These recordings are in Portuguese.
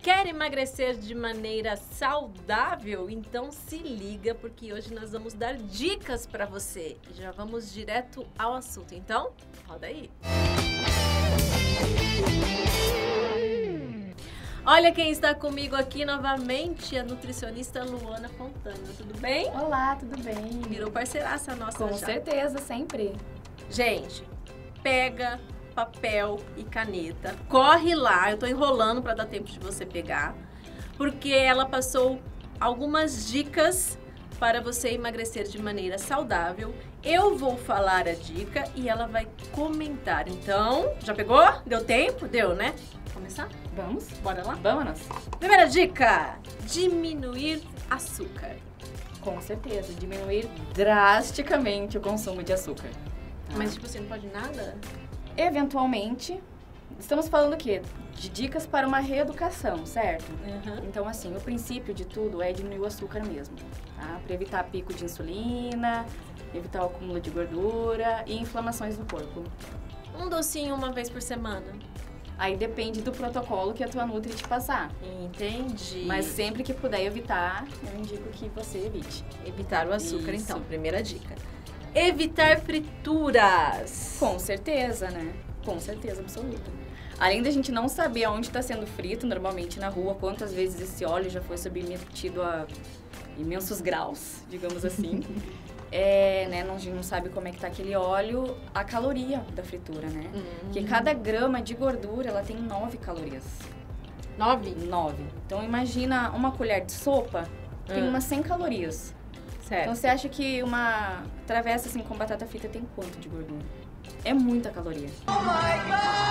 Quer emagrecer de maneira saudável? Então se liga, porque hoje nós vamos dar dicas para você. E já vamos direto ao assunto. Então, roda aí. Olha quem está comigo aqui novamente, a nutricionista Luana Fontana. Tudo bem? Olá, tudo bem? Virou parceiraça nossa Com já. certeza, sempre. Gente, pega papel e caneta, corre lá, eu tô enrolando para dar tempo de você pegar, porque ela passou algumas dicas para você emagrecer de maneira saudável. Eu vou falar a dica e ela vai comentar. Então, já pegou? Deu tempo? Deu, né? Começar? Vamos? Bora lá? Vamos! Primeira dica: diminuir açúcar. Com certeza, diminuir drasticamente o consumo de açúcar. Mas tipo assim, não pode nada? Eventualmente, estamos falando o quê? De dicas para uma reeducação, certo? Então, assim, o princípio de tudo é diminuir o açúcar mesmo, tá? Para evitar pico de insulina, evitar o acúmulo de gordura e inflamações no corpo. Um docinho uma vez por semana. Aí depende do protocolo que a tua Nutri te passar. Entendi. Mas sempre que puder evitar, eu indico que você evite. Evitar o açúcar, Isso. então, primeira dica. Evitar frituras. Com certeza, né? Com certeza absoluta. Além da gente não saber aonde está sendo frito, normalmente na rua, quantas vezes esse óleo já foi submetido a imensos graus, digamos assim. Né, a gente não sabe como é que tá aquele óleo, a caloria da fritura, né? Porque cada grama de gordura, ela tem 9 calorias. 9? 9. Então imagina uma colher de sopa, tem umas 100 calorias. Certo. Então você acha que uma travessa assim com batata frita tem quanto de gordura? É muita caloria. Oh my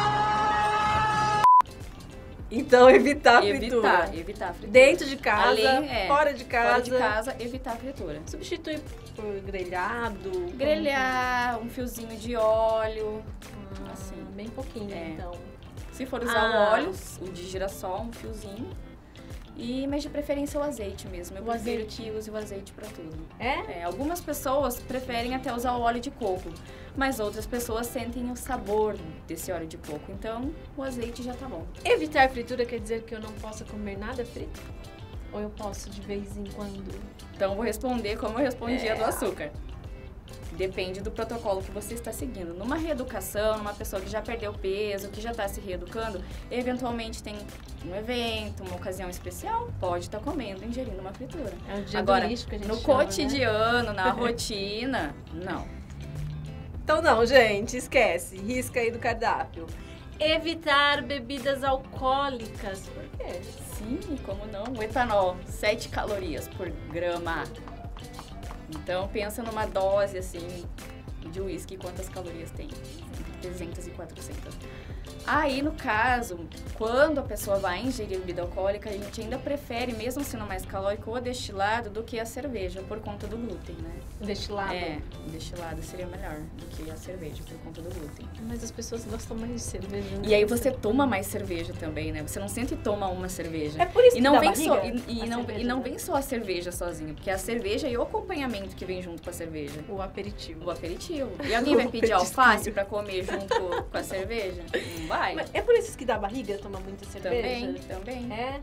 God! Então evitar a fritura. Evitar a fritura. Dentro de casa, fora de casa. Fora de casa, evitar a fritura. Substitui por grelhado. Grelhar, um fiozinho de óleo. Assim. Bem pouquinho, então. Se for usar o óleo, o de girassol, um fiozinho. Mas de preferência o azeite mesmo. Eu prefiro que use o azeite pra tudo. Algumas pessoas preferem até usar o óleo de coco, mas outras pessoas sentem o sabor desse óleo de coco. Então, o azeite já tá bom. Evitar fritura quer dizer que eu não posso comer nada frito? Ou eu posso de vez em quando? Então, eu vou responder como eu respondia do açúcar. Depende do protocolo que você está seguindo. Numa reeducação, numa pessoa que já perdeu peso, que já está se reeducando, eventualmente tem um evento, uma ocasião especial, pode estar comendo, ingerindo uma fritura. É um dia Agora, que a gente no chama, cotidiano, na rotina, não. Então não, gente, esquece. Risca aí do cardápio. Evitar bebidas alcoólicas. Por quê? Sim, como não? O etanol, 7 calorias por grama. Então, pensa numa dose, assim, de uísque, quantas calorias tem? 300 e 400. Aí, no caso, quando a pessoa vai ingerir bebida alcoólica, a gente ainda prefere, mesmo sendo mais calórico, o destilado do que a cerveja, por conta do glúten, né? O destilado? O destilado seria melhor do que a cerveja, por conta do glúten. Mas as pessoas gostam mais de cerveja, né? E aí você toma mais cerveja também, né? Você não sente e toma uma cerveja. É por isso que não dá vem barriga, só não vem só a cerveja sozinha, porque a cerveja e o acompanhamento que vem junto com a cerveja. O aperitivo. O aperitivo. E alguém vai pedir alface pra comer junto com a cerveja? Não vai. Mas é por isso que dá barriga tomar muita cerveja? Também. É.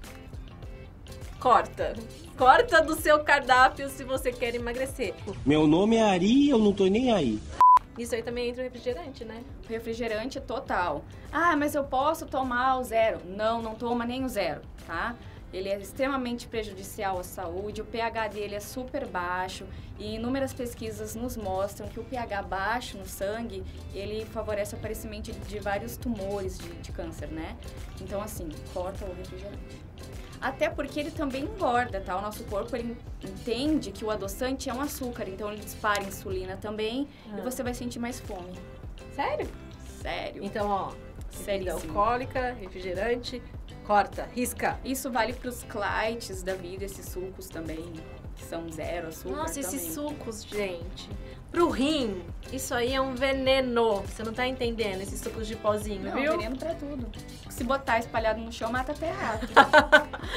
Corta do seu cardápio se você quer emagrecer. Meu nome é Ari e eu não tô nem aí. Isso aí também entra o refrigerante, né? Refrigerante total. Ah, mas eu posso tomar o zero. Não toma nem o zero, tá? Ele é extremamente prejudicial à saúde, o pH dele é super baixo e inúmeras pesquisas nos mostram que o pH baixo no sangue, ele favorece o aparecimento de vários tumores de câncer, né? Então, assim, corta o refrigerante. Até porque ele também engorda, tá? O nosso corpo, ele entende que o adoçante é um açúcar, então ele dispara insulina também e você vai sentir mais fome. Sério? Sério. Então, ó, bebida alcoólica, refrigerante, corta, risca. Isso vale para os Clites da vida, esses sucos também, que são zero açúcar. Nossa, também. esses sucos, gente. Pro rim, isso aí é um veneno. Você não tá entendendo, esses sucos de pozinho, não, viu? veneno pra tudo. Se botar espalhado no chão, mata até rato.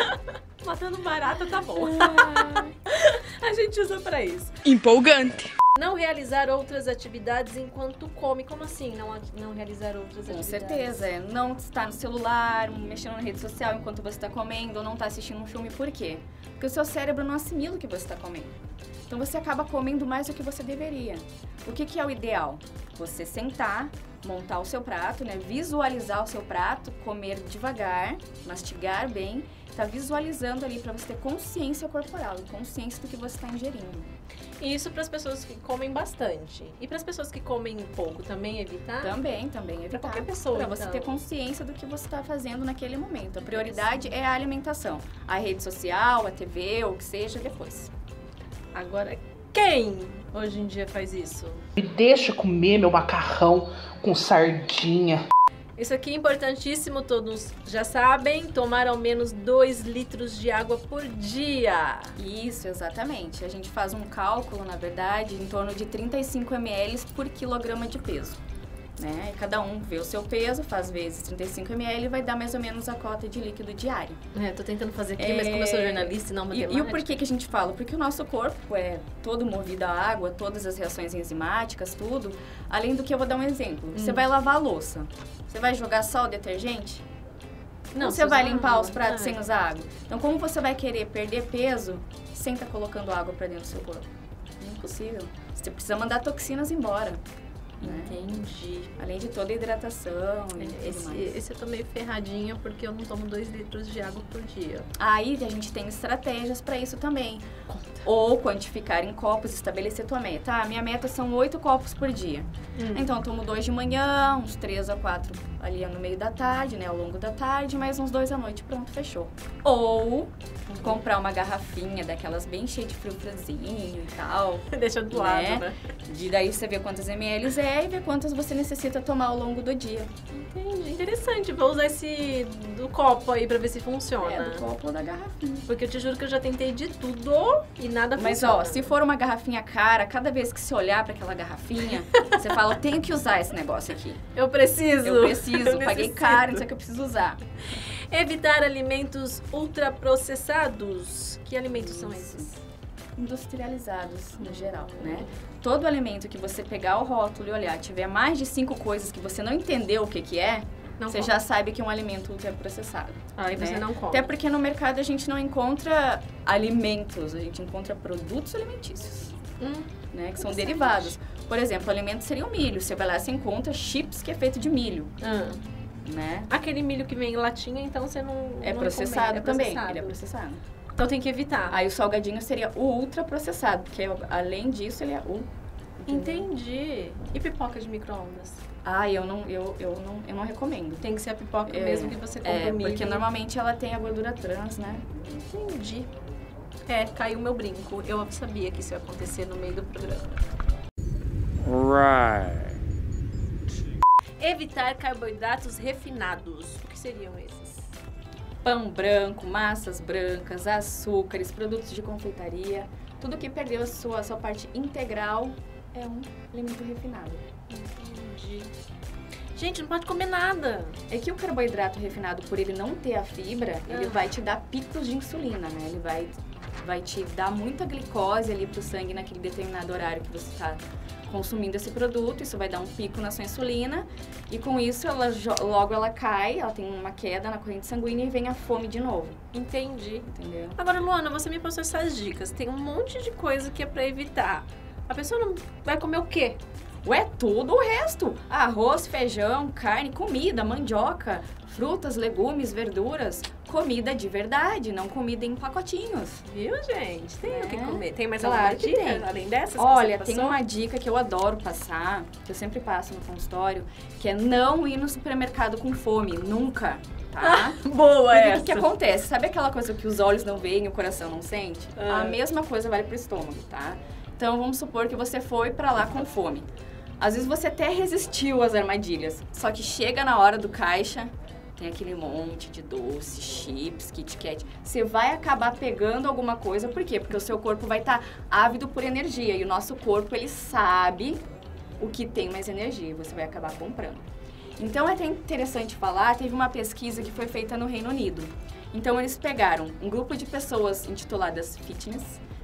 Matando barata tá bom. A gente usa pra isso. Empolgante. Não realizar outras atividades enquanto come. Como assim não realizar outras atividades? Com certeza, não estar no celular, mexendo na rede social enquanto você está comendo, ou não estar assistindo um filme. Por quê? Porque o seu cérebro não assimila o que você está comendo. Então você acaba comendo mais do que você deveria. O que é o ideal? Você sentar, montar o seu prato, né? Visualizar o seu prato, comer devagar, mastigar bem, tá visualizando ali para você ter consciência corporal, consciência do que você está ingerindo. E isso para as pessoas que comem bastante. E para as pessoas que comem pouco, também evitar? Também evitar. Para qualquer pessoa, Para você então. ter consciência do que você está fazendo naquele momento. A prioridade é a alimentação. A rede social, a TV, ou o que seja, depois. Agora, quem hoje em dia faz isso? Me deixa comer meu macarrão com sardinha. Isso aqui é importantíssimo, todos já sabem, tomar ao menos 2 litros de água por dia. Isso, exatamente. A gente faz um cálculo, na verdade, em torno de 35 ml por quilograma de peso. Né? Cada um vê o seu peso, faz vezes 35 ml e vai dar mais ou menos a cota de líquido diário. Tô tentando fazer aqui, mas como eu sou jornalista e não matemática... E o porquê que a gente fala? Porque o nosso corpo é todo movido a água, todas as reações enzimáticas, tudo. Além do que, eu vou dar um exemplo. Você vai lavar a louça. Você vai jogar só o detergente? Não, você vai limpar os pratos sem usar água? Então, como você vai querer perder peso sem estar colocando água para dentro do seu corpo? É impossível. Você precisa mandar toxinas embora. Entendi. Além de toda a hidratação e tudo mais. Esse eu tô meio ferradinha porque eu não tomo 2 litros de água por dia. Aí a gente tem estratégias para isso também. Ou quantificar em copos, estabelecer tua meta. Minha meta são 8 copos por dia. Então, eu tomo 2 de manhã, uns 3 a 4 ali no meio da tarde, né, ao longo da tarde, mais uns 2 à noite, pronto, fechou. Ou comprar uma garrafinha daquelas bem cheias de frufrazinho e tal. Deixa do lado, né? E daí você vê quantas ml é e vê quantas você necessita tomar ao longo do dia. Entendi. Interessante. Vou usar esse do copo aí pra ver se funciona. Do copo ou da garrafinha. Porque eu te juro que eu já tentei de tudo e nada Mas, funciona. se for uma garrafinha cara, cada vez que você olhar pra aquela garrafinha, você fala, eu tenho que usar esse negócio aqui. Eu preciso. Paguei caro, isso é que eu preciso usar. Evitar alimentos ultraprocessados. Que alimentos são esses? Industrializados, no geral, né? Todo alimento que você pegar o rótulo e olhar, tiver mais de 5 coisas que você não entendeu o que é, você já sabe que é um alimento ultraprocessado. Aí você não come. Até porque no mercado a gente não encontra alimentos, a gente encontra produtos alimentícios, né? Que são derivados. Por exemplo, o alimento seria o milho. Você vai lá e você encontra chips que é feito de milho. Né? Aquele milho que vem em latinha, então você não... É não processado também, processado. ele é processado. Então tem que evitar. Aí o salgadinho seria o ultraprocessado, porque além disso ele é o... Entendi. E pipoca de micro-ondas? Eu não recomendo. Tem que ser a pipoca mesmo que você compra o milho. Porque normalmente ela tem a gordura trans, né? Entendi. Caiu meu brinco. Eu sabia que isso ia acontecer no meio do programa. Right. Evitar carboidratos refinados. O que seriam esses? Pão branco, massas brancas, açúcares, produtos de confeitaria. Tudo que perdeu a sua parte integral é um alimento refinado. Entendi. Gente, não pode comer nada. É que o carboidrato refinado, por ele não ter a fibra, ele vai te dar picos de insulina, né? Ele vai te dar muita glicose ali pro sangue naquele determinado horário que você está consumindo esse produto. Isso vai dar um pico na sua insulina e com isso logo ela cai, ela tem uma queda na corrente sanguínea e vem a fome de novo. Entendi. Entendeu? Agora, Luana, você me passou essas dicas. Tem um monte de coisa que é pra evitar. A pessoa não vai comer o quê? Tudo o resto. Arroz, feijão, carne, comida, mandioca, frutas, legumes, verduras. Comida de verdade, não comida em pacotinhos. Viu, gente? Tem o que comer. Tem mais Claro alguma que dica, tem. além dessas? Olha, tem uma dica que eu adoro passar, que eu sempre passo no consultório, que é não ir no supermercado com fome, nunca. Tá? Boa essa! O que acontece? Sabe aquela coisa que os olhos não veem e o coração não sente? A mesma coisa vale pro estômago, tá? Então, vamos supor que você foi pra lá com fome. Às vezes você até resistiu às armadilhas, só que chega na hora do caixa, tem aquele monte de doce, chips, Kit Kat. Você vai acabar pegando alguma coisa, por quê? Porque o seu corpo vai estar ávido por energia e o nosso corpo, ele sabe o que tem mais energia e você vai acabar comprando. Então, é até interessante falar, teve uma pesquisa que foi feita no Reino Unido. Então, eles pegaram um grupo de pessoas intituladas fitness,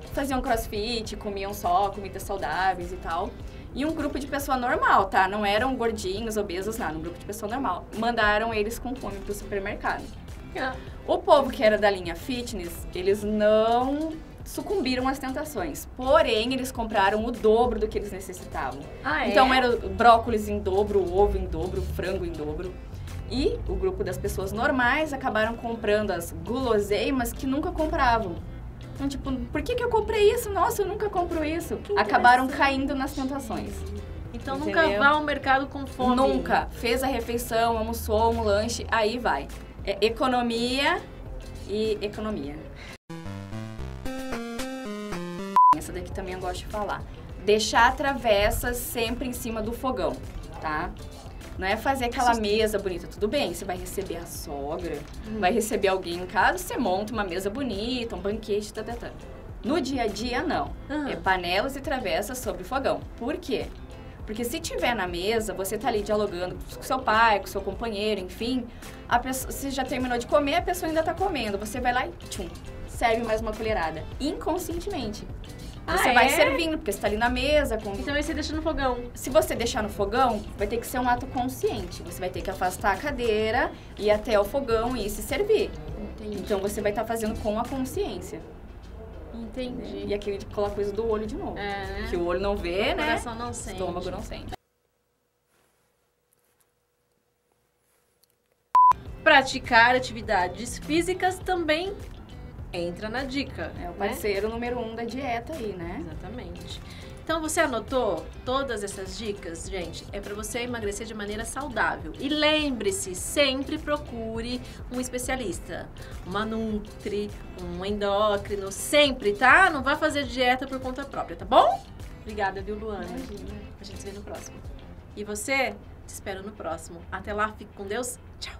faziam crossfit, comiam só comidas saudáveis e tal. E um grupo de pessoa normal, tá? Não eram gordinhos, obesos, nada. Um grupo de pessoa normal. Mandaram eles com fome pro supermercado. O povo que era da linha fitness, eles não sucumbiram às tentações. Porém, eles compraram o dobro do que eles necessitavam. Então, era brócolis em dobro, ovo em dobro, frango em dobro. E o grupo das pessoas normais acabaram comprando as guloseimas que nunca compravam. Então, tipo, por que eu comprei isso? Nossa, eu nunca compro isso. Acabaram caindo nas tentações. Então, entendeu? nunca vá ao mercado com fome. Nunca. Fez a refeição, almoçou, um lanche, aí vai. É economia e economia. Essa daqui também eu gosto de falar. Deixar travessas sempre em cima do fogão, tá? Não é fazer aquela mesa bonita. Tudo bem, você vai receber a sogra, vai receber alguém em casa, você monta uma mesa bonita, um banquete, tá. No dia a dia, não. É panelas e travessas sobre o fogão. Por quê? Porque se tiver na mesa, você tá ali dialogando com seu pai, com seu companheiro, enfim, a pessoa, se já terminou de comer, a pessoa ainda tá comendo. Você vai lá e tchum, serve mais uma colherada. Inconscientemente. Você vai servindo, porque você tá ali na mesa. Então aí você deixa no fogão. Se você deixar no fogão, vai ter que ser um ato consciente. Você vai ter que afastar a cadeira, ir até o fogão e se servir. Entendi. Então você vai estar fazendo com a consciência. Entendi. E aquela coisa do olho de novo. Né? Que o olho não vê, né? O coração não sente. O estômago não sente. Praticar atividades físicas também entra na dica. É o parceiro número 1 da dieta aí, né? Exatamente. Então, você anotou todas essas dicas, gente? É para você emagrecer de maneira saudável. E lembre-se, sempre procure um especialista. Uma nutri, um endócrino, sempre, tá? Não vá fazer dieta por conta própria, tá bom? Obrigada, viu, Luana? Imagina. A gente se vê no próximo. E você, te espero no próximo. Até lá, fique com Deus. Tchau.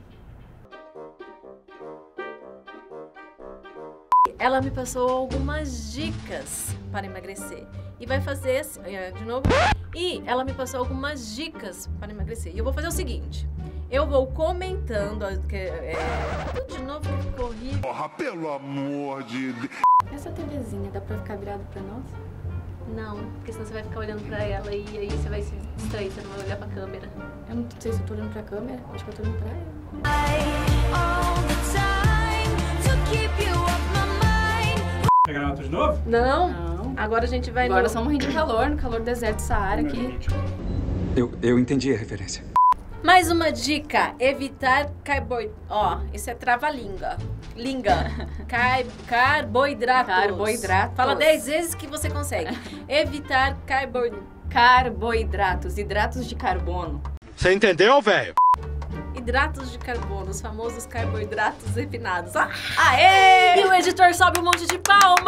Ela me passou algumas dicas para emagrecer. E vai fazer assim, de novo. E ela me passou algumas dicas para emagrecer. E eu vou fazer o seguinte. Eu vou comentando... Tudo de novo que ficou horrível. Porra, pelo amor de Deus. Essa TVzinha dá pra ficar virado pra nós? Não, porque senão você vai ficar olhando pra ela e aí você vai se distrair, você não vai olhar pra câmera. Eu não sei se eu tô olhando pra câmera. Acho que eu tô olhando pra ela. Quer gravar tudo de novo? Não. Agora a gente vai Agora no... nós vamos morrendo de calor, no calor do deserto do Saara aqui. Eu entendi a referência. Mais uma dica, evitar carboidratos. Ó, isso é trava-língua. Carboidratos. Carboidratos. Fala 10 vezes que você consegue. Evitar Carboidratos, hidratos de carbono. Você entendeu, velho? Hidratos de carbono, os famosos carboidratos refinados. Aê! E o editor sobe um monte de palmas.